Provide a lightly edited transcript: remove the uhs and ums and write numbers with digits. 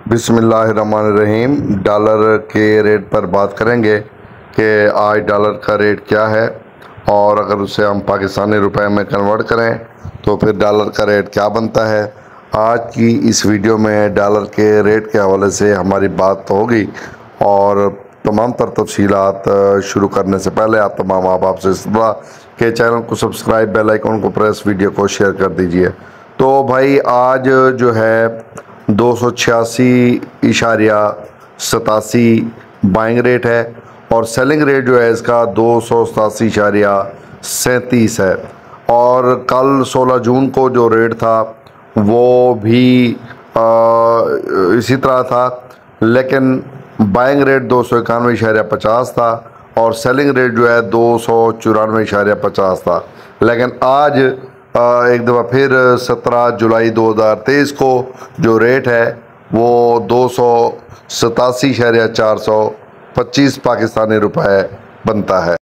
बिस्मिल्लाहिर्रहमानिर्रहीम। डॉलर के रेट पर बात करेंगे कि आज डॉलर का रेट क्या है और अगर उसे हम पाकिस्तानी रुपए में कन्वर्ट करें तो फिर डॉलर का रेट क्या बनता है। आज की इस वीडियो में डॉलर के रेट के हवाले से हमारी बात तो होगी और तमाम तर तफसीलात शुरू करने से पहले आप तमाम आप से इस्तदा के चैनल को सब्सक्राइब, बेल आइकन को प्रेस, वीडियो को शेयर कर दीजिए। तो भाई आज जो है 286.87 बाइंग रेट है और सेलिंग रेट जो है इसका 287.37 है। और कल 16 जून को जो रेट था वो भी इसी तरह था, लेकिन बाइंग रेट 291.50 था और सेलिंग रेट जो है 294.50 था। लेकिन आज एक दफ़ा फिर 17 जुलाई 2023 को जो रेट है वो 287.425 पाकिस्तानी रुपए बनता है।